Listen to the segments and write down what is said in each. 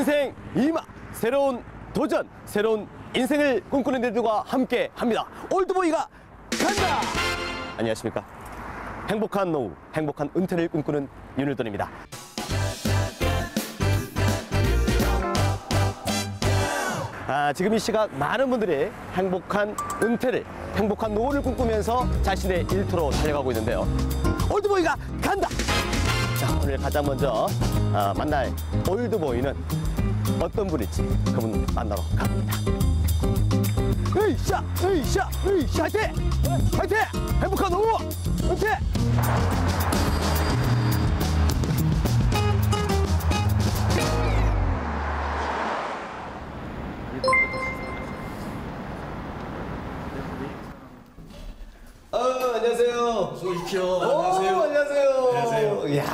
인생 2막 새로운 도전, 새로운 인생을 꿈꾸는 이들과 함께 합니다. 올드보이가 간다! 안녕하십니까. 행복한 노후, 행복한 은퇴를 꿈꾸는 윤일돈입니다. 지금 이 시각 많은 분들이 행복한 은퇴를, 행복한 노후를 꿈꾸면서 자신의 일터로 달려가고 있는데요. 올드보이가 간다! 자, 오늘 가장 먼저 만날 올드보이는 어떤 분일지 그분 만나러 갑니다. 으이샤! 으이샤! 으이샤! 화이팅! 화이팅! 행복한 노후! 은퇴! 안녕하세요. 어서 오십시오. 안녕하세요. 안녕하세요. 안녕하세요. 이야.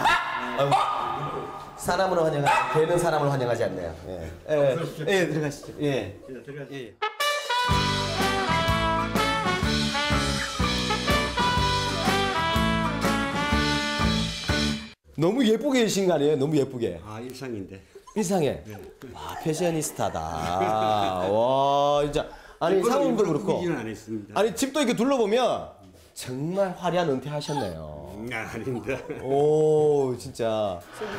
사람으로 환영하지, 되는 사람을 환영하지 않네요. 예, 들어가시죠. 예. 들어가시죠. 예. 너무 예쁘게 계신 거 아니에요? 너무 예쁘게. 일상인데. 일상해. 네. 와, 패셔니스타다. 와, 진짜. 아니, 상황도 그렇고. 안 했습니다. 아니, 집도 이렇게 둘러보면 정말 화려한 은퇴하셨네요. 아닙니다. 오, 진짜.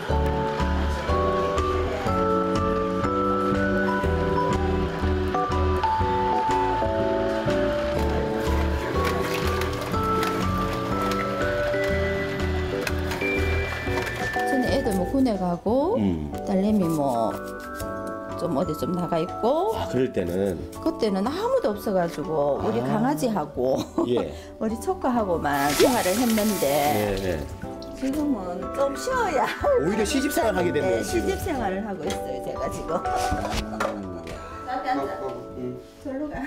저는 애들 뭐 군에 가고 딸내미 뭐 좀 어디 좀 나가 있고 그럴 때는. 그때는 아무도 없어가지고 우리 강아지하고 예. 우리 조카하고만 생활을 했는데 네. 지금은 좀 쉬어야 오히려 시집 생활 하게 됐네요. 네, 시집 생활을 하고 있어요 제가 지금. 나한테 앉아. 절로 가.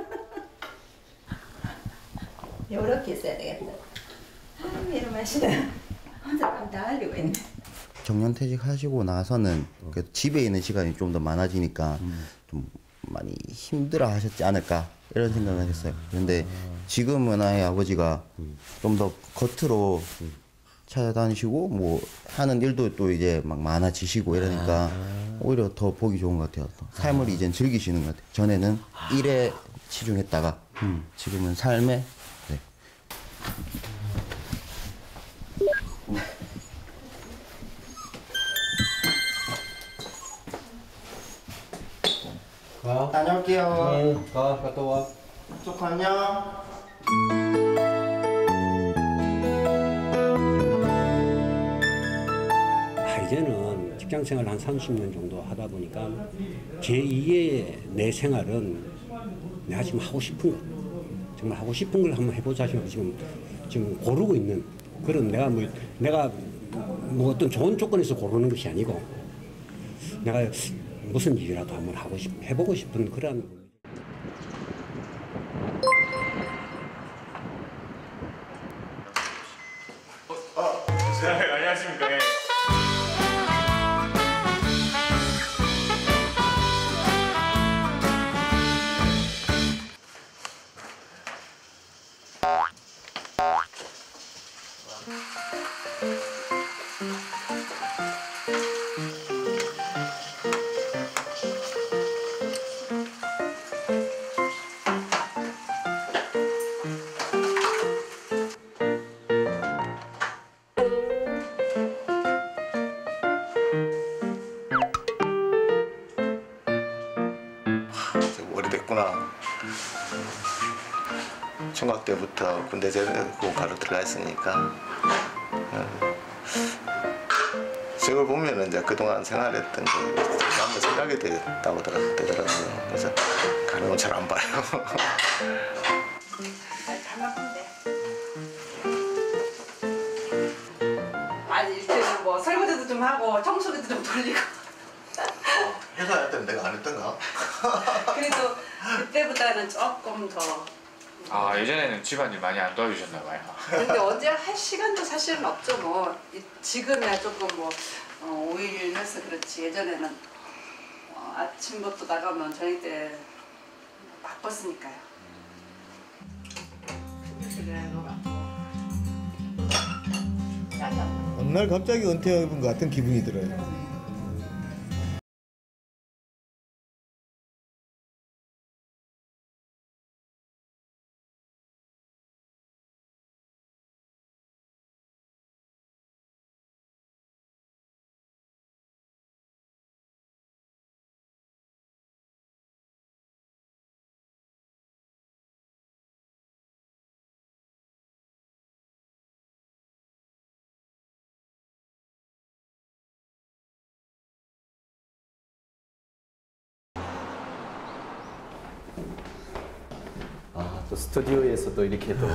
요렇게 있어야 되겠다. 이런 맛이네. 혼자 땀 다 흘리고 있네. 정년퇴직하시고 나서는 그 집에 있는 시간이 좀 더 많아지니까 좀 많이 힘들어 하셨지 않을까 이런 생각을 했어요. 그런데 지금은 아예 아버지가 좀 더 겉으로 찾아다니시고 뭐 하는 일도 또 이제 막 많아지시고 이러니까 오히려 더 보기 좋은 것 같아요. 삶을 이젠 즐기시는 것 같아요. 전에는 일에 치중했다가 지금은 삶에. 네. 다녀올게요. 갔다 와. 조카 안녕. 이제는 직장 생활 한 30년 정도 하다 보니까 제2의 내 생활은 내가 지금 하고 싶은 것, 정말 하고 싶은 걸 한번 해보자 싶어서 지금 고르고 있는 그런 내가 뭐 어떤 좋은 조건에서 고르는 것이 아니고 내가 무슨 일이라도 한번 해보고 싶은 그런. 안녕하십니까. 예. 오래됐구나. 중학 때부터 군대 제대하고 바로 들어가 있으니까 저걸 보면은 이제 그동안 생활했던 게 한번 생각이 되더라고요. 그래서 가는 건 잘 안 봐요. 아니 이때는 뭐 설거지도 좀 하고 청소기도 좀 돌리고. 회사 할 때는 내가 안 했던가? 그래도 그때보다는 조금 더. 예전에는 집안일 많이 안 도와주셨나 봐요. 근데 언제 할 시간도 사실은 없죠. 뭐 지금이야 조금 뭐 5일 해서 그렇지. 예전에는 아침부터 나가면 저녁 때 바빴으니까요. 어느 날 갑자기 은퇴해본 것 같은 기분이 들어요. 또 스튜디오에서도 이렇게 또.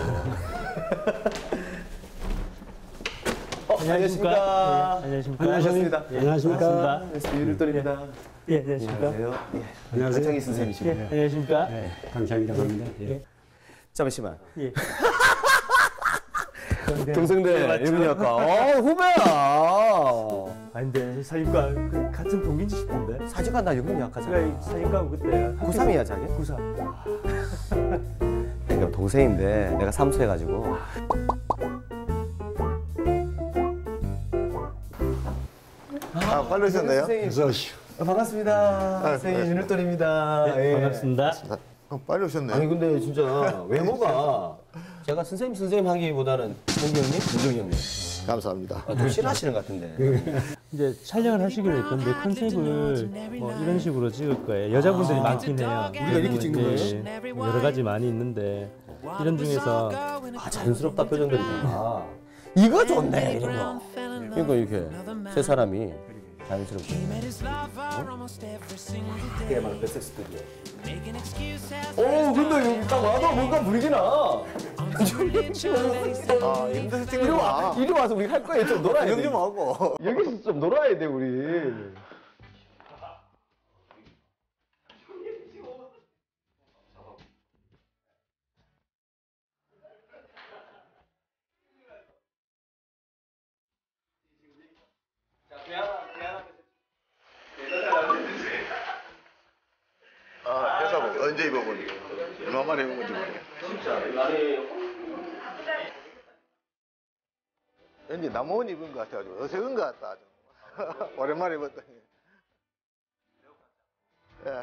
안녕하십니까. 안녕하십니까. 안녕하셨습니다. 예, 안녕하십니까. 유일돌입니다. 예, 안녕하십니까. 안녕하세요. 강창희 선생님이시고. 예, 안녕하십니까. 강창이라고 합니다. 예. 잠시만. 예. 동생들 이름이었까. 후배야. 아닌데 사진과 그 같은 동기인지 싶은데. 사진관 나 연금 약하잖아. 제가 사진과 그때 93이야 자기? 93. 그러니까 동생인데 내가 삼수해가지고. 빨리 오셨네요. 어서 오시오. 반갑습니다. 선생님 윤일돌입니다. 네, 반갑습니다. 빨리 오셨네요. 아니 근데 진짜 외모가 제가 선생님 하기보다는 형님, 윤정이 형님 감사합니다. 좀 싫어하시는 것 같은데. 이제 촬영을 하시기로 했던데 컨셉을 이런 식으로 찍을 거예요. 여자분들이 많긴 해요. 우리가 이렇게 찍는 거예요? 예, 여러 가지 많이 있는데 이런 중에서 아 자연스럽다 표정들이 다. 이거 좋네 이런 거. 그러니까 이렇게 세 사람이 자연스럽게. 그게 바로 백색 스튜디오. 오 근데 여기 딱 와도 뭔가 분위기 나. 힘들게 찍는구나. 이리 와서 우리 할 거예요. 좀 놀아야 돼. 구경 좀 하고. 여기서 좀 놀아야 돼 우리. 회사복 언제 입어본? 얼마만에 입은 건지 모르겠어. 진짜 나는 왠지 남원 입은 것 같아가지고 어색한 것 같다. 좀. 오랜만에 입었더니. 야.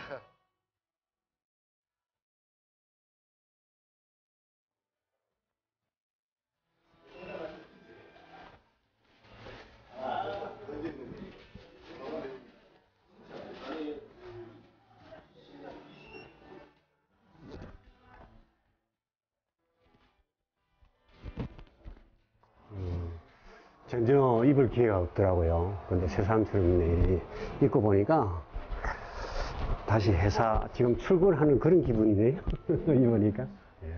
전혀 입을 기회가 없더라고요. 근데 새삼스럽네. 입고 보니까 다시 회사 지금 출근하는 그런 기분이네요. 입으니까. 예.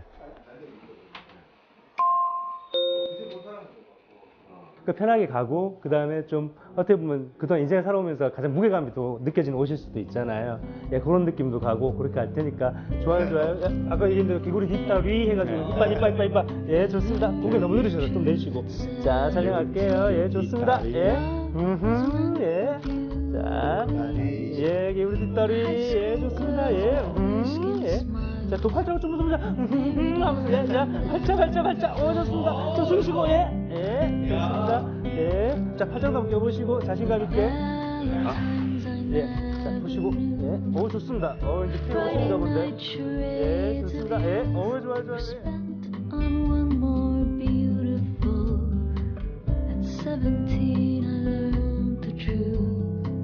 그 편하게 가고 그 다음에 좀 어떻게 보면 그동안 인생을 살아오면서 가장 무게감이 또 느껴지는 옷일 수도 있잖아요. 예, 그런 느낌도 가고 그렇게 할 테니까 좋아요. 예, 아까 얘기했는데 귀걸이 뒷다리 해가지고 이빠. 예, 좋습니다. 고개 너무 들으셔서 좀 내쉬고. 자, 촬영할게요. 예, 좋습니다. 예, 예. 자, 예, 귀걸이 뒷다리. 예, 좋습니다. 예, 예. 자, 또 팔자고 좀 하면서, 예, 자, 팔자. 좋습니다. 좀 숨쉬고, 예, 좋습니다. 예. 자, 팔자도 한번 껴보시고, 자신감 있게. 예. 자, 보시고, 예. 좋습니다. 이제 피로 오십니다, 본데. 예, 좋습니다. 예. 좋아요. On one more beautiful. At 17 I learned the truth.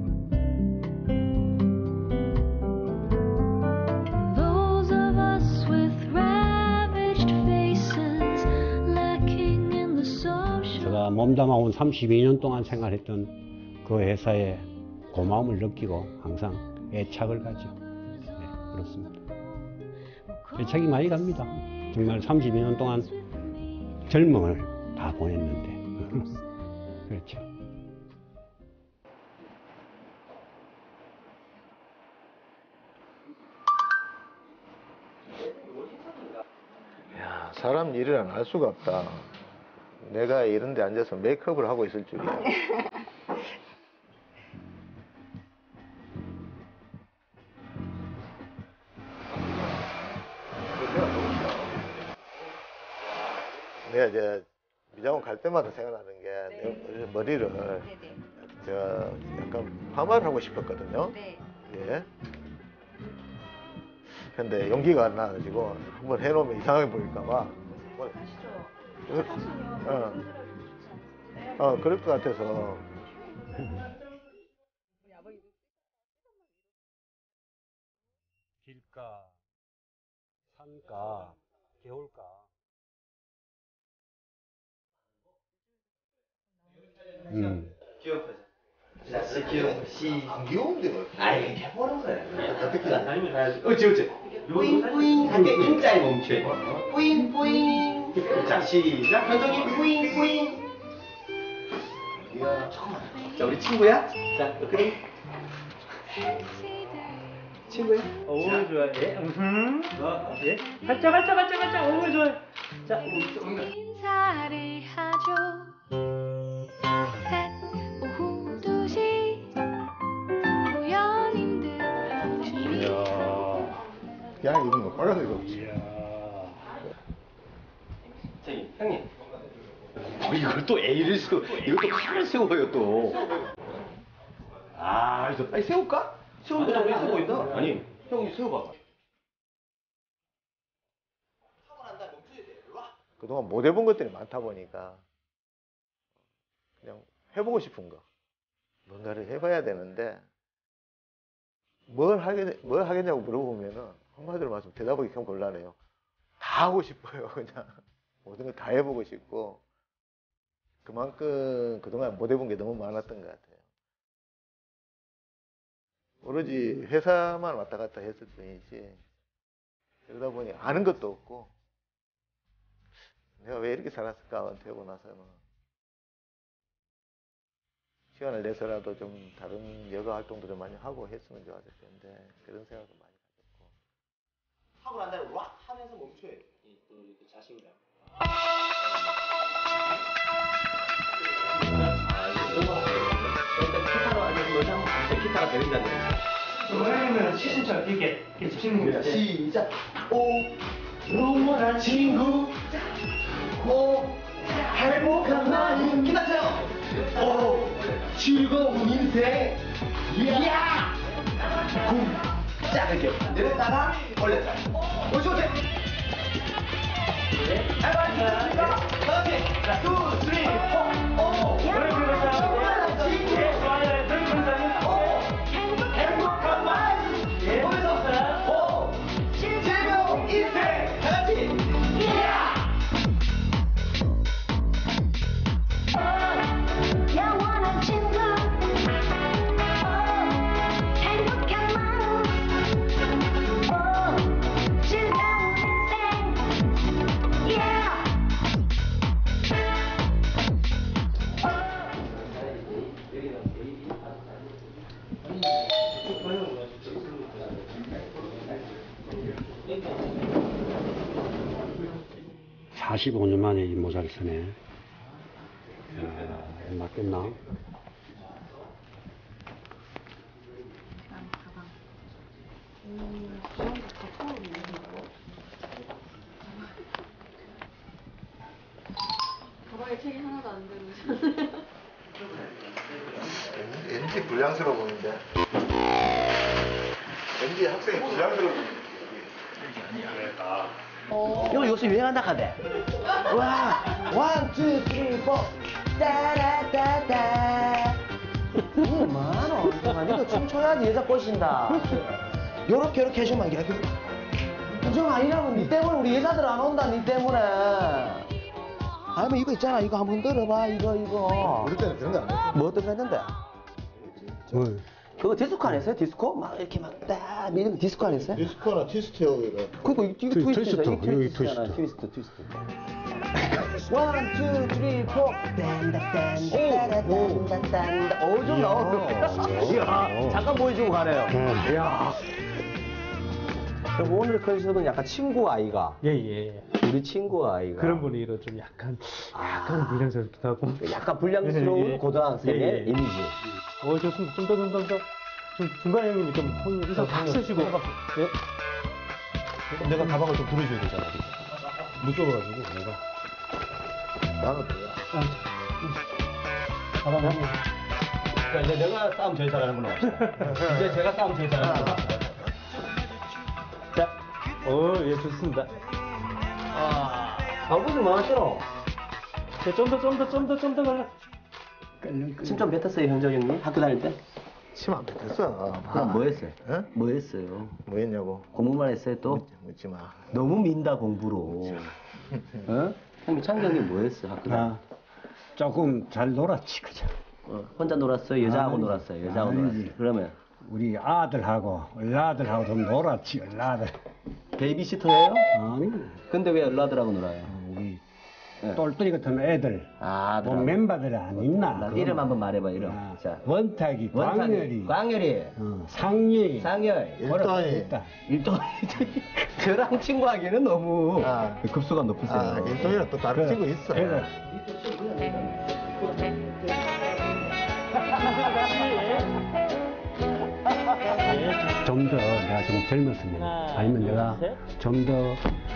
Those of us with ravaged faces lacking in the social. 제가 몸담아온 32년 동안 생활했던 그 회사에 고마움을 느끼고 항상 애착을 가죠. 네, 그렇습니다. 애착이 많이 갑니다. 정말 32년 동안 젊음을 다 보냈는데. 그렇죠. 야, 사람 일이란 알 수가 없다. 내가 이런 데 앉아서 메이크업을 하고 있을 줄이야. 내가 이제 미장원 갈 때마다 생각나는 게 내 머리를 제가 약간 파마를 하고 싶었거든요. 예. 근데 용기가 안 나가지고 한번 해놓으면 이상하게 보일까봐. 그럴 것 같아서. 길가, 산가, 개울가. 기억하자. 자, 기억. 안 귀여운데 뭐. 아이, 해보는 거야. 어떻게 아니면 가야지. 어찌. 뿌잉뿌잉 할 때 N자에 멈춰야 돼. 뿌잉뿌잉. 자, 시작. 현정이 뿌잉뿌잉. 조금만. 자, 우리 친구야? 자, 그래. 친구야? 오, 좋아요. 예. 예. 살짝. 오, 좋아요. 자, 인사를 하죠. 오후 2시 우연인들 그냥 이런 거 빨간색이 없지. 저기, 형님. 이걸 또 A를 이걸 또 칼을 세워요, 또. 아, 이거 빨리 세울까? 세우는 거 저기 세우고 있다. 아니, 형이 세워봐. 그동안 못 해본 것들이 많다 보니까 그냥 해보고 싶은 거 뭔가를 해봐야 되는데 뭘 하겠냐고 물어보면은 한마디로 말씀 대답하기 참 곤란해요. 다 하고 싶어요. 그냥 모든 걸 다 해보고 싶고 그만큼 그동안 못 해본 게 너무 많았던 것 같아요. 오로지 회사만 왔다 갔다 했을 뿐이지 그러다 보니 아는 것도 없고 내가 왜 이렇게 살았을까 은퇴하고 나서는 시간을 내서라도 좀 다른 여가 활동도 좀 많이 하고 했으면 좋았을 텐데 그런 생각도 많이 가졌고 하고 난 다음에 락 하면서 멈춰야 돼. 또 이렇게 자신감. 기타로 아니면 여자 한번 기타가 되는다는 거. 왜냐면 시즌처럼 이렇게 치는 겁니다. 시작. 오, 영원한 친구. 오, 행복한 마음. 기다려. 오, 즐거운 인생. 이야. 쿵. 자, 이렇게 내렸다가 올렸다. 오지 오지. 해봐. 그렇지. 자, 2, 3, 4, 5. 영원한 친구. 행복한 마음. 거기서 즐거운 인생. 같이. 이야. 영원한 친구 행복한 마음 즐거운 인생 yeah. 아, 45년 만에 이 모자를 쓰네. 맞겠나? 가방에 책이 하나도 안 들어오잖아요. 왠지 불량스러워 보이는데 왠지 학생이 불량스러워 보이는데 이거 요새 유행한다 카대. 와, 1, 2, 3, 4. 따라따따. 이거 많어. 이거 춤춰야지 여자 꼬신다. 요렇게 해주면 이렇게. 인정 아니라면 니 때문에 우리 여자들 안 온다. 니 때문에. 아니면 이거 있잖아. 이거 한번 들어봐. 이거. 우리 때는 그런 거 안 했어. 뭐 어떤 거 했는데? 뭘? 그거 디스코 안 했어요? 디스코? 막 이렇게 막딱 밀면 디스코 안 했어요? 디스코나 트위스트요. 그리고 이거 트위스트잖아. 트위스트. 여기 트위스트. 트위스트. 1, 2, 3, 4. 딴딴딴딴딴딴. 좀 나오네. 이야, 잠깐 보여주고 가네요. 이야. 그럼 오늘 컨셉은 약간 친구 아이가. 예. 우리 친구 아이가. 그런 분위기로 좀 약간 불량스럽기도 하고. 약간 불량스러운 예. 고등학생의 예. 이미지. 좋습니다. 좀 더. 좀 중간 형님이 좀 혼자 탁 쓰시고. 예. 내가 가방을 좀 들어줘야 되잖아. 무서워가지고 내가. 나는 뭐야? 가방 한번. 자, 이제 내가 싸움 제일 잘하는 걸로 합시다. 이제 제가 싸움 제일 잘하는 걸로. 자, 예, 좋습니다. 아버지 뭐 하시노? 자, 좀 더 가라. 침 좀 뱉었어요, 현정 형님? 학교 다닐 때? 침 안 뱉었어. 그럼 뭐 했어요? 어? 뭐 했어요? 뭐 했냐고? 공부만 했어요, 또? 묻지 마. 너무 민다, 공부로. 어? 형님, 창기 형님 뭐 했어요, 학교 다닐 때? 조금 잘 놀았지, 그죠? 혼자 놀았어요? 여자하고 아니지. 놀았어요? 여자하고 아니지. 놀았어요? 그러면? 우리 아들하고 얼라들하고 좀 놀았지 얼라들. 베이비시터예요? 아니 근데 왜 얼라들하고 놀아요? 우리 네. 똘똘이 같은 애들. 아, 뭐 멤버들이 안 있나? 이름 한번 말해봐, 이름. 아, 자, 원탁이, 광열이, 광열이, 상렬이, 상열, 일동이. 일동. 저랑 친구하기에는 너무 급수가 높으세요. 아, 일동이랑 또 다른 친구 있어. 애들. 좀 더 내가 좀 젊었으면 아니면 내가 좀 더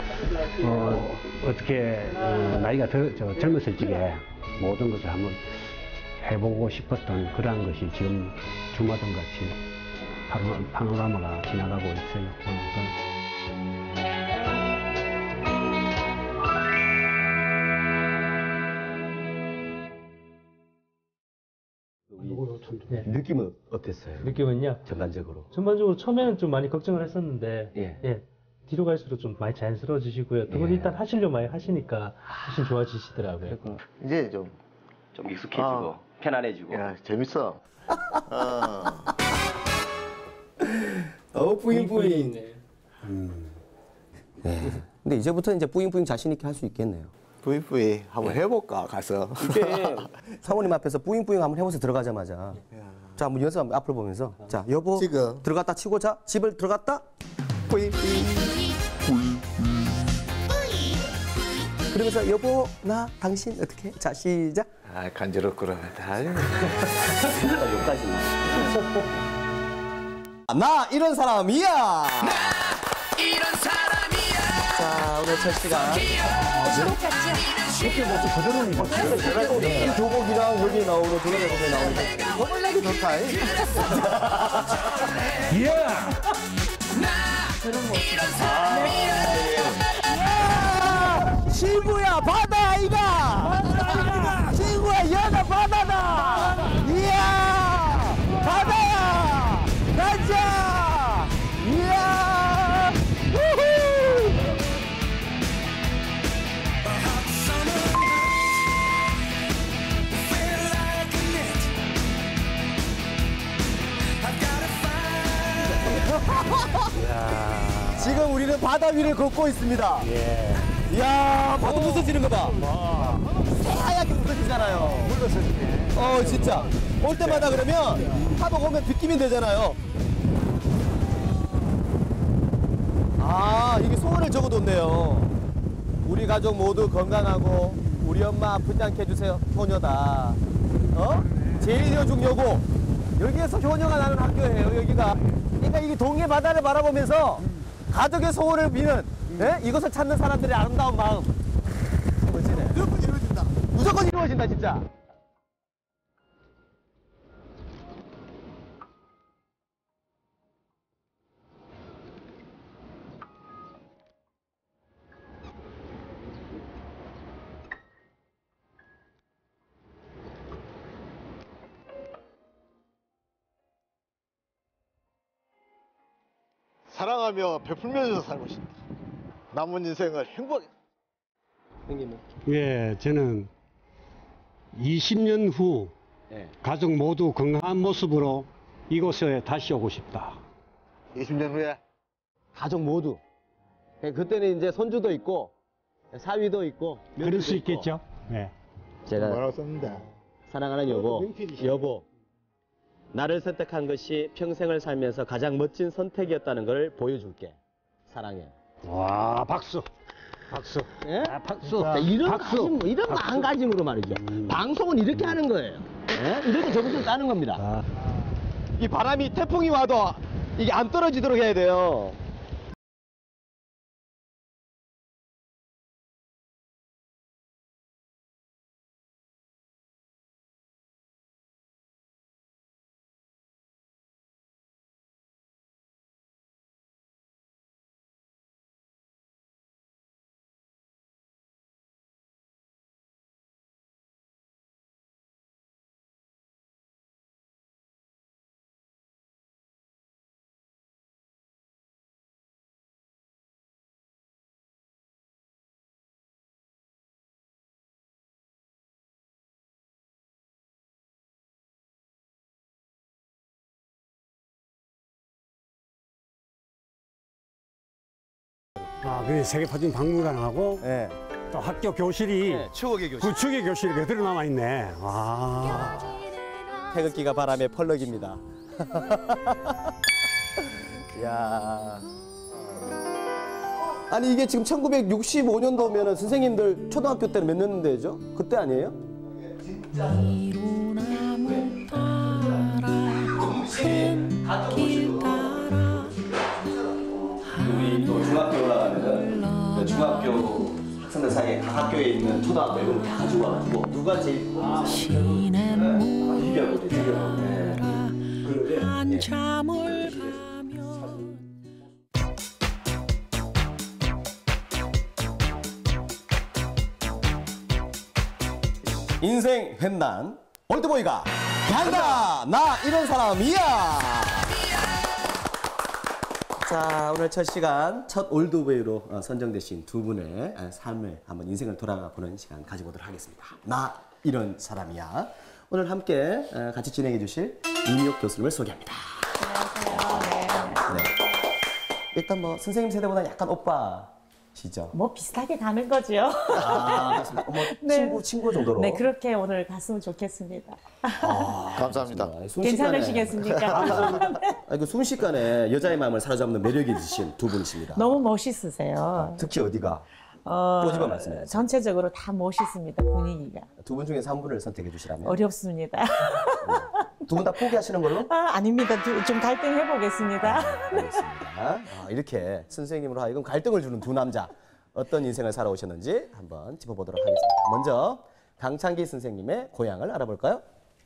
어떻게 나이가 더 젊었을 적에 모든 것을 한번 해보고 싶었던 그러한 것이 지금 주마등 같이 파노라마가 지나가고 있어요. 느낌은 어땠어요? 느낌은요? 전반적으로. 전반적으로 처음에는 좀 많이 걱정을 했었는데 예. 뒤로 갈수록 좀 많이 자연스러워지시고요. 두 분 일단 하시려 많이 하시니까 훨씬 좋아지시더라고요. 이제 좀 익숙해지고 편안해지고. 야, 재밌어. 뿌잉뿌잉. 네. 근데 이제부터 이제 뿌잉뿌잉 자신 있게 할 수 있겠네요. 부이부이 한번 해볼까 가서. 이게 사모님 앞에서 뿌잉뿌잉 한번 해보세요. 들어가자마자. 자, 한번 연습 한번 앞으로 보면서. 자, 여보 지금. 들어갔다 치고 자 집을 들어갔다. 뿌잉뿌잉. 그러면서 여보 나 당신 어떻게? 자 시작. 아, 간지럽구나. 여기까지만. 나 이런 사람이야. 나 이런 사람이야. 자 오늘 첫 시간. 이렇게 뭐좀 그대로 이 교복이랑 여기 나오는 도전의 법에 나오는 너무나게 좋다. 예! 친구야 바다 아이가. 친구야 여자 바다다. 이야 바다야 가자. 이야 우후. 지금 우리는 바다 위를 걷고 있습니다. 이야, 바다 부서지는 거 봐. 새하얗게 부서지잖아요. 물러서지네. 진짜. 올 때마다 그러면 파도 오면 비키면 되잖아요. 아, 이게 소원을 적어뒀네요. 우리 가족 모두 건강하고 우리 엄마 아프지 않게 해주세요. 효녀다. 제1여중여고. 여기에서 효녀가 나는 학교예요, 여기가. 그러니까 이게 동해 바다를 바라보면서 가족의 소원을 비는 이것을 찾는 사람들의 아름다운 마음. 멋지네. 무조건 이루어진다. 무조건 이루어진다, 진짜. 사랑하며 베풀면서 살고 싶다. 남은 인생을 행복하게. 형님은? 예, 저는 20년 후 가족 모두 건강한 모습으로 이곳에 다시 오고 싶다. 20년 후에 가족 모두. 그때는 이제 손주도 있고 사위도 있고. 그럴 수 있고. 있겠죠? 네. 제가 뭐라고 썼는데? 사랑하는 여보, 나를 선택한 것이 평생을 살면서 가장 멋진 선택이었다는 걸 보여줄게. 사랑해. 와, 박수. 박수. 예? 아, 박수. 이런 박수. 이런 마음가짐으로 말이죠. 방송은 이렇게 하는 거예요. 이렇게 점수를 따는 겁니다. 이 바람이 태풍이 와도 이게 안 떨어지도록 해야 돼요. 그 세계 퍼진 박물관하고 네. 또 학교 교실이 추억의 교실. 그 추억의 교실이 그대로 남아 있네. 와. 태극기가 바람에 펄럭입니다. 야. 아니 이게 지금 1965년도면은 선생님들 초등학교 때는 몇 년도죠? 그때 아니에요? 우리 또 중학교 올라가면은 중학교 학생들 사이에 각 학교에 있는 초등학교 이런 거 다 가지고 와가지고 누가 제일 비교하거든요. 한참을 인생 횡단 올드보이가 간다. 나 이런 사람이야. 자, 오늘 첫 시간 첫 올드보이로 선정되신 두 분의 삶을 한번 인생을 돌아가 보는 시간 가져보도록 하겠습니다. 나 이런 사람이야. 오늘 함께 같이 진행해 주실 임희옥 교수님을 소개합니다. 안녕하세요. 네. 일단 뭐 선생님 세대보다 약간 오빠시죠? 뭐 비슷하게 가는 거죠. 아, 맞습니다. 뭐 네. 친구 정도로. 네, 그렇게 오늘 갔으면 좋겠습니다. 감사합니다. 괜찮으시겠습니까? 그 순식간에 여자의 마음을 사로잡는 매력이 있으신 두 분이십니다. 너무 멋있으세요. 특히 어디가? 꼬집어 말씀해 주세요. 전체적으로 다 멋있습니다, 분위기가. 두 분 중에서 한 분을 선택해 주시라면? 어렵습니다. 두 분 다 포기하시는 걸로? 아닙니다. 좀 갈등해 보겠습니다. 알겠습니다. 이렇게 선생님으로 하여금 갈등을 주는 두 남자 어떤 인생을 살아오셨는지 한번 짚어보도록 하겠습니다. 먼저 강창기 선생님의 고향을 알아볼까요?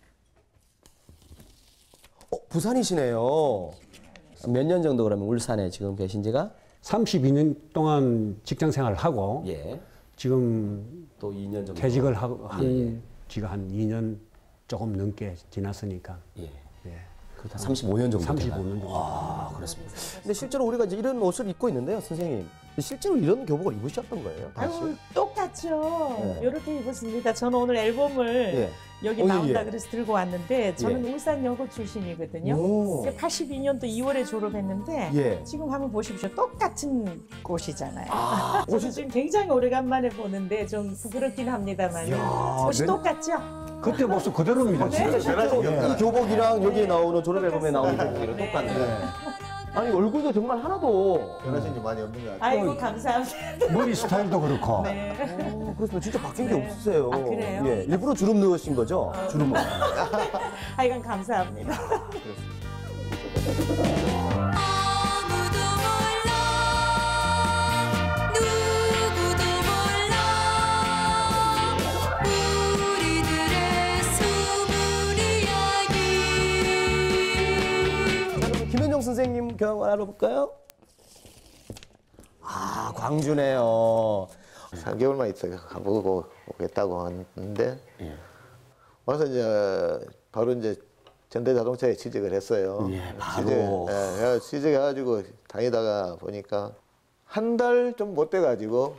부산이시네요. 몇 년 정도 그러면 울산에 지금 계신 지가? 32년 동안 직장 생활을 하고 예. 지금 또 2년 정도 퇴직을 하고 지가 한 2년 조금 넘게 지났으니까. 예. 예. 그렇다. 35년 정도. 35년 정도. 아, 그렇습니다. 근데 실제로 우리가 이제 이런 옷을 입고 있는데요, 선생님. 실제로 이런 교복을 입으셨던 거예요? 다시? 아유, 똑같죠. 네. 이렇게 입었습니다. 저는 오늘 앨범을 예. 여기 나온다 그래서 들고 왔는데 저는 울산 여고 출신이거든요. 오. 82년도 2월에 졸업했는데 예. 지금 한번 보십시오. 똑같은 꽃이잖아요. 아, 저는 지금 굉장히 오래간만에 보는데 좀 부끄럽긴 합니다만 옷이 똑같죠? 그때 모습 그대로입니다. 네. 진짜. 이 교복이랑 여기에 나오는 졸업 앨범에 나오는 교복이랑 똑같네. 아니 얼굴도 정말 하나도 변하신 지 많이 없는 것 같아요. 아이고 감사합니다. 머리 스타일도 그렇고. 네. 그렇습니다. 진짜 바뀐 게 없으세요. 아, 그래요? 예, 일부러 주름 넣으신 거죠? 주름을. 하여간 감사합니다. 김현정 선생님 경험 알아볼까요? 아, 광주네요. 3개월만 있다가 가보고 오겠다고 하는데 와서 이제 바로 이제 현대자동차에 취직을 했어요. 예, 바로. 취직해가지고 다니다가 보니까 한 달 좀 못 돼가지고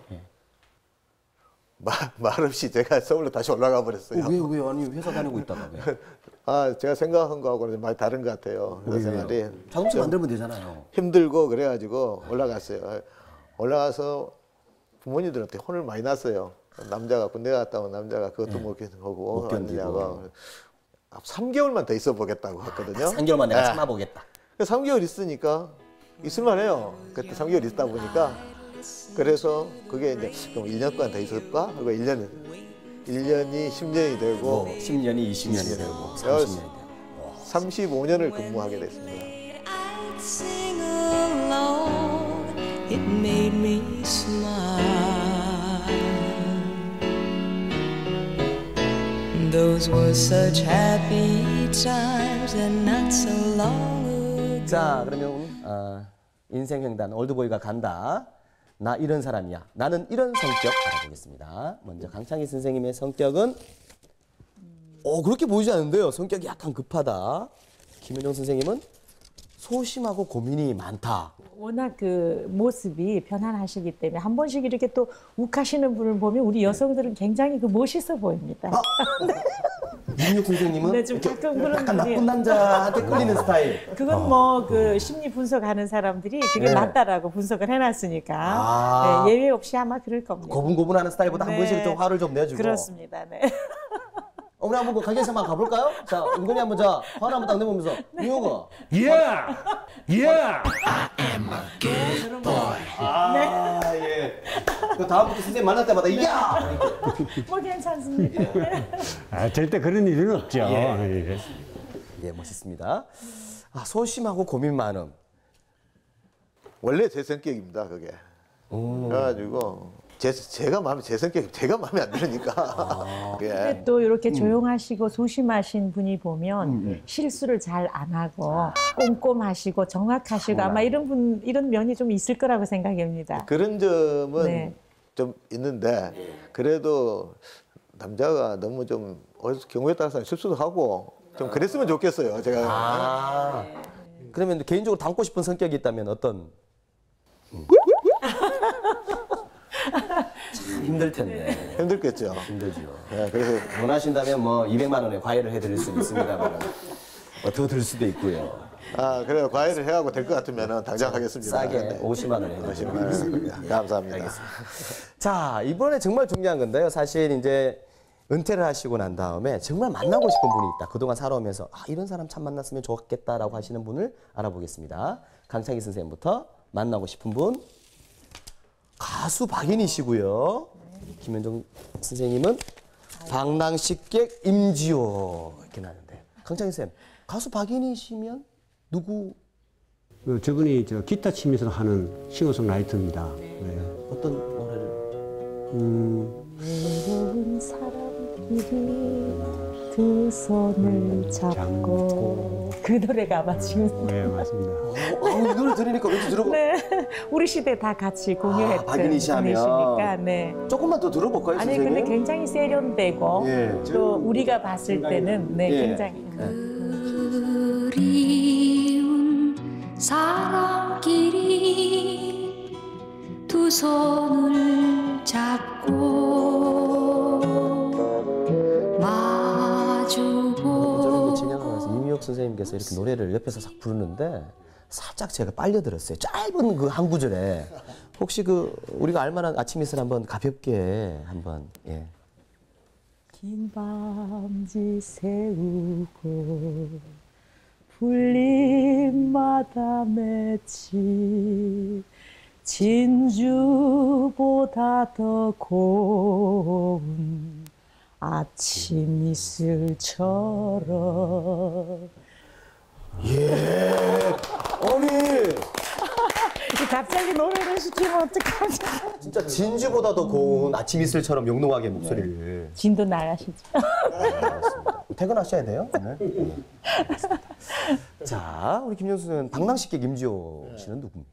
말없이 제가 서울로 다시 올라가 버렸어요. 왜? 아니 회사 다니고 있다가 왜? 제가 생각한 거하고는 많이 다른 것 같아요. 그 생활이 자동차 만들면 되잖아요. 힘들고 그래가지고 올라갔어요. 올라가서 부모님들한테 혼을 많이 났어요. 남자가 군대 갔다 온 남자가 그것도 못 견디고 왔느냐고. 3개월만 더 있어 보겠다고 했거든요. 3개월만 내가 참아보겠다. 3개월 있으니까 있을만해요. 그때 3개월 있다 보니까 그래서 그게 이제 그럼 1년간 더 있을까? 그리고 1년이 10년이 되고 10년이 20년이 되고 30년이 되고 35년을 근무하게 됐습니다. It made me smile. Those were such happy times and not so long ago. 자, 그러면 인생 횡단 올드보이가 간다. 나 이런 사람이야. 나는 이런 성격 알아보겠습니다. 먼저 강창희 선생님의 성격은 그렇게 보이지 않는데요. 성격이 약간 급하다. 김현정 선생님은 소심하고 고민이 많다. 워낙 그 모습이 편안하시기 때문에 한 번씩 이렇게 또 욱하시는 분을 보면 우리 여성들은 굉장히 그 멋있어 보입니다. 민육 선생님은 네, 좀 가끔 그런 약간 분이- 나쁜 남자한테 끌리는 스타일. 그건 뭐 그 심리 분석하는 사람들이 그게 네. 맞다라고 분석을 해놨으니까 아. 네, 예외 없이 아마 그럴 겁니다. 고분고분하는 스타일보다 한 네. 번씩 좀 화를 좀 내주고. 그렇습니다. 네. 우리 한번 그 가게에서 한번 가볼까요? 자, 은근히 한번 자 화를 한번 딱 내보면서 민혁아. 아, 예. 그 다음부터 선생님 만날 때마다 야! 뭐 괜찮습니다. 아, 절대 그런 일은 없죠. 예. 예, 멋있습니다. 아, 소심하고 고민 많음. 원래 제 성격입니다, 그게. 그래가지고 제가 제 성격이 제가 마음에 안 들으니까. 예. 근데 또 이렇게 조용하시고 소심하신 분이 보면 실수를 잘 안 하고 꼼꼼하시고 정확하시고 아마 이런 면이 좀 있을 거라고 생각합니다. 그런 점은 네. 좀 있는데 그래도 남자가 너무 좀 어디서 경우에 따라서 실수도 하고 좀 그랬으면 좋겠어요. 제가. 아. 그러면 개인적으로 닮고 싶은 성격이 있다면 어떤? 참 힘들 텐데. 힘들겠죠. 힘들죠. 예, 그래서 원하신다면 뭐 200만 원에 과외를 해드릴 수 있습니다만 더 들 수도 있고요. 그래 과외를 해가고 될 것 같으면 당장 하겠습니다. 싸게 네. 50만 원에 해드리겠습니다. 50만 원. 감사합니다. 자, 이번에 정말 중요한 건데요. 사실 이제 은퇴를 하시고 난 다음에 정말 만나고 싶은 분이 있다. 그동안 살아오면서 이런 사람 참 만났으면 좋겠다라고 하시는 분을 알아보겠습니다. 강창희 선생님부터 만나고 싶은 분. 가수 박인희시고요. 김현정 선생님은 방랑식객 임지호 이렇게 나는데 강창희 쌤 가수 박인희시면 누구? 저분이 저 기타 치면서 하는 싱어송라이터입니다. 네. 어떤 노래를? 외로운 사람끼리 두 손을 잡고 그 노래가 아마 지금 네, 맞습니다. 이 노래 들으니까 왠지 들어보. 네, 우리 시대 다 같이 공유했던 박인희 씨 하면. 분이시니까 네. 조금만 더 들어볼까요, 아니 선생님? 근데 굉장히 세련되고 예. 또 우리가 봤을 때는 네 예. 굉장히 그리운 사람끼리 두 손을 잡고 마주보 진행을 하면서 이미옥 선생님께서 이렇게 노래를 옆에서 싹 부르는데 살짝 제가 빨려 들었어요. 짧은 그 한 구절에 혹시 그 우리가 알만한 아침 이슬 한번 가볍게 한번 예. 긴 밤지 세우고 불림마다 맺힌 진주보다 더 고운 아침 이슬처럼 예. 아니 갑자기 노래를 시키면 어떡하지? 진짜 진주보다 더 고운 아침 이슬처럼 영롱하게 목소리를. 진도 나가시죠. 퇴근하셔야 돼요 오늘. 자, 우리 김영수 선생님 방랑식객 임지호 씨는 누굽니까?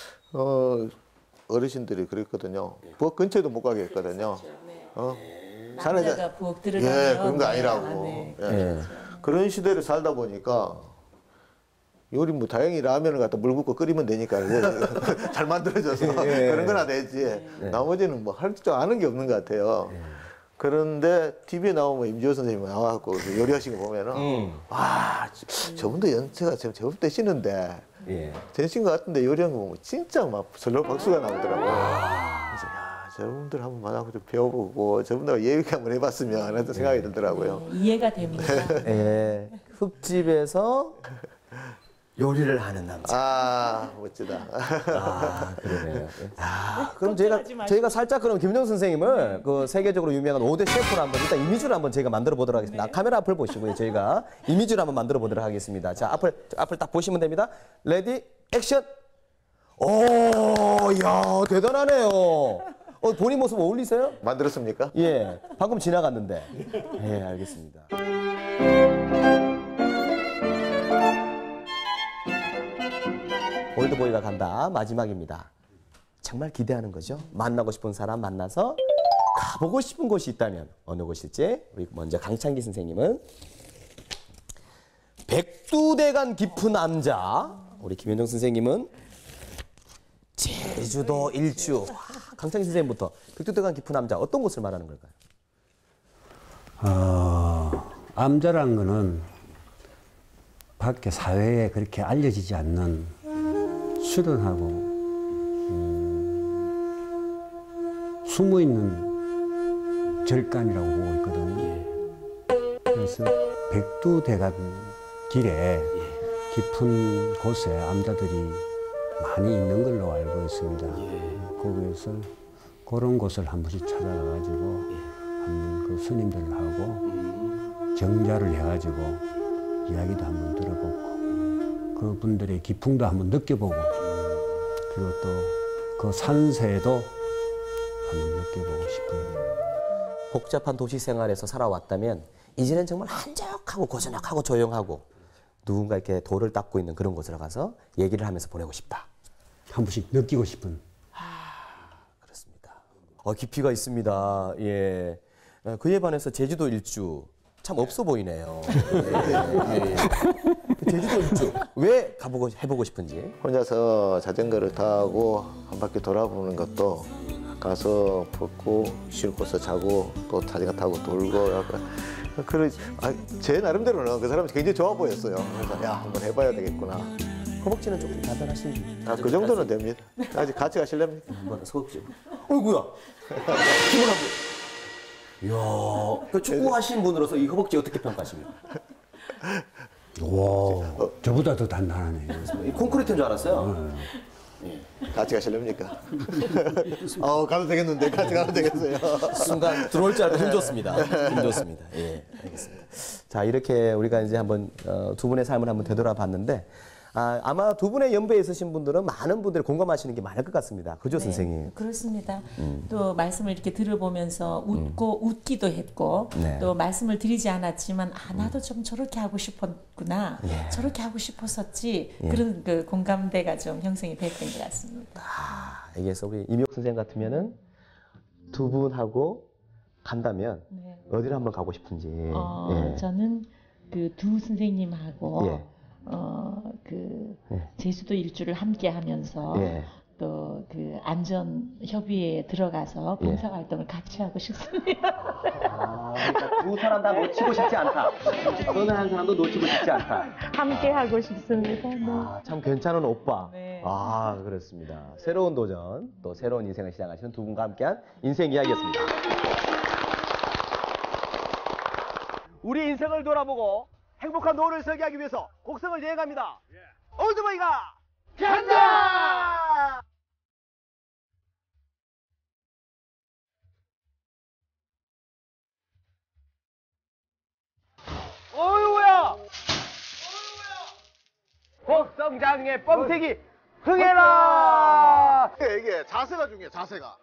어르신들이 그랬거든요. 부엌 근처에도 못 가게 했거든요. 남자가 부엌 들어가면 예, 그런 거 아니라고. 네. 예. 그런 시대를 살다 보니까 요리 뭐 다행히 라면을 갖다 물 붓고 끓이면 되니까 잘 만들어져서 그런 거나 되지. 나머지는 뭐 할 줄 아는 게 없는 것 같아요. 그런데 TV에 나오면 임지호 선생님이 나와갖고 요리하신 거 보면은 와 저분도 연세가 지금 저분 되시는데 되신 것 같은데 요리한 거 보면 진짜 막 절로 박수가 나오더라고요. 그래서 야 저분들 한번 만나고 좀 배워보고 저분들 예비 한번 해봤으면 하는 생각이 들더라고요. 이해가 됩니다. 예. 흙집에서 요리를 하는 남자. 멋지다. 그러네요. 그럼 저희가 살짝 그럼 김정 선생님을 그 세계적으로 유명한 5대 셰프로 한번 일단 이미지를 한번 저희가 만들어 보도록 하겠습니다. 네. 카메라 앞을 보시고요. 저희가 이미지를 한번 만들어 보도록 하겠습니다. 자, 앞을 딱 보시면 됩니다. 레디 액션. 오, 야, 대단하네요. 본인 모습 어울리세요? 만들었습니까? 예, 방금 지나갔는데. 예, 알겠습니다. 올드보이가 간다 마지막입니다. 정말 기대하는 거죠. 만나고 싶은 사람 만나서 가보고 싶은 곳이 있다면 어느 곳일지 우리 먼저 강창기 선생님은 백두대간 깊은 남자, 우리 김현정 선생님은 제주도 일주. 강창기 선생님부터 백두대간 깊은 남자 어떤 곳을 말하는 걸까요? 암자라는 거는 밖에 사회에 그렇게 알려지지 않는 수련하고 숨어있는 절간이라고 보고 있거든요. 그래서 백두대간 길에 깊은 곳에 암자들이 많이 있는 걸로 알고 있습니다. 거기에서 그런 곳을 한 번씩 찾아가가지고 한번 그 스님들하고 정자를 해가지고 이야기도 한번 들어보고 그분들의 기풍도 한번 느껴보고 그리고 또 그 산세도 한번 느껴보고 싶어요. 복잡한 도시 생활에서 살아왔다면 이제는 정말 한적하고 고즈넉하고 조용하고 누군가 이렇게 돌을 닦고 있는 그런 곳으로 가서 얘기를 하면서 보내고 싶다. 한 번씩 느끼고 싶은. 그렇습니다. 깊이가 있습니다. 예. 그에 반해서 제주도 일주 참 없어 보이네요. 예. 제주도 일주 왜 해보고 싶은지. 혼자서 자전거를 타고 한 바퀴 돌아보는 것도 가서 붓고 쉴 곳에 자고 또 자전거 타고 돌고 약간 제 나름대로는 그 사람이 굉장히 좋아 보였어요. 그래서 야 한번 해봐야 되겠구나. 허벅지는 조금 단단하신지. 그 정도는 됩니다. 아직 같이 가실랍니까? 한번 허벅지. 어이구야. 힘을 한번. 이야. 그 축구하신 분으로서 이 허벅지 어떻게 평가하십니까? 와, 저보다 더 단단하네. 콘크리트인 줄 알았어요. 같이 가실랍니까? 가도 되겠는데 같이 가도 되겠어요. 순간 들어올 줄 알고 힘 좋습니다. 힘 좋습니다. 예, 알겠습니다. 자, 이렇게 우리가 이제 한번 두 분의 삶을 한번 되돌아봤는데 아마 두 분의 연배에 있으신 분들은 많은 분들이 공감하시는 게 많을 것 같습니다. 그죠, 선생님? 그렇습니다. 또 말씀을 이렇게 들어보면서 웃기도 했고 네. 또 말씀을 드리지 않았지만 나도 좀 저렇게 하고 싶었구나. 예. 저렇게 하고 싶었었지. 예. 그런 그 공감대가 좀 형성이 됐던 것 같습니다. 여기서 우리 임혁 선생 같으면은 두 분하고 간다면 네. 어디를 한번 가고 싶은지. 예. 저는 그 두 선생님하고 예. 제주도 일주를 함께 하면서 예. 또 그 안전 협의회에 들어가서 봉사 활동을 같이 하고 싶습니다. 그러니까 두 사람 다 놓치고 싶지 않다. 어느 한 사람도 놓치고 싶지 않다. 함께 하고 싶습니다. 네. 참 괜찮은 오빠. 네. 그렇습니다. 새로운 도전, 또 새로운 인생을 시작하시는 두 분과 함께한 인생 이야기였습니다. 우리 인생을 돌아보고 행복한 노후를 설계하기 위해서 곡성을 여행합니다. 올드보이가 간다! 어이구야! 곡성장의 뻥튀기 흥해라! 이게 자세가 중요해, 자세가.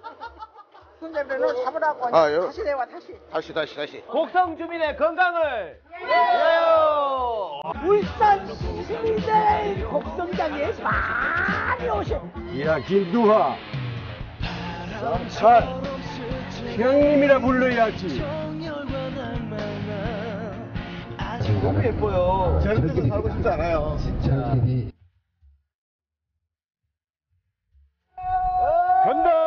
손잡이를 잡으라고 다시 내와 다시. 곡성 주민의 건강을 위하여! 울산 시민들 곡성장에 많이 오셔. 야, 김두하. 참, 형님이라 불러야지. 너무 예뻐요. 저런 데서 살고 싶지 않아요. 간다!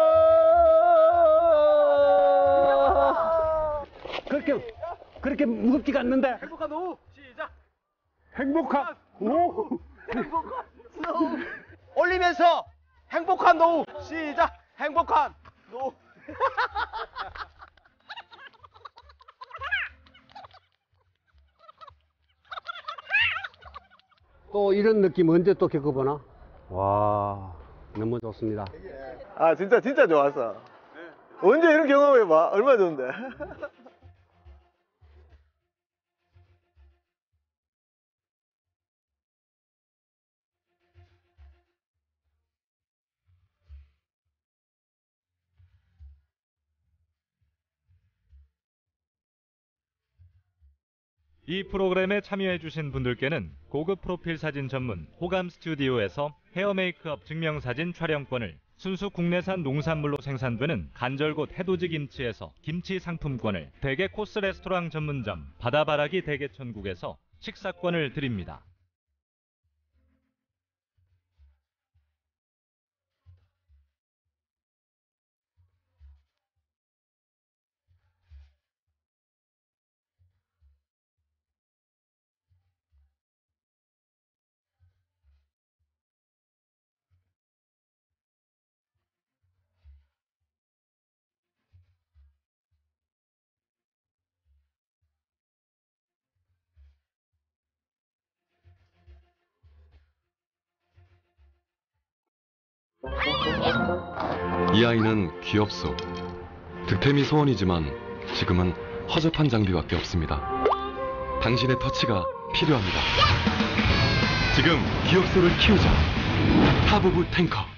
그렇게 무겁지가 않는데. 행복한 노후 시작! 행복한 오. 행복한 노후 올리면서 행복한 노후 시작! 행복한 노후 또 이런 느낌 언제 또 겪어보나? 와, 너무 좋습니다. 진짜 좋았어. 언제 이런 경험해봐. 얼마나 좋은데. 이 프로그램에 참여해주신 분들께는 고급 프로필 사진 전문 호감 스튜디오에서 헤어 메이크업 증명사진 촬영권을, 순수 국내산 농산물로 생산되는 간절곶 해돋이 김치에서 김치 상품권을, 대게 코스 레스토랑 전문점 바다바라기 대게천국에서 식사권을 드립니다. 이 아이는 귀엽소. 득템이 소원이지만 지금은 허접한 장비밖에 없습니다. 당신의 터치가 필요합니다. 지금 귀엽소를 키우자. 탑 오브 탱커.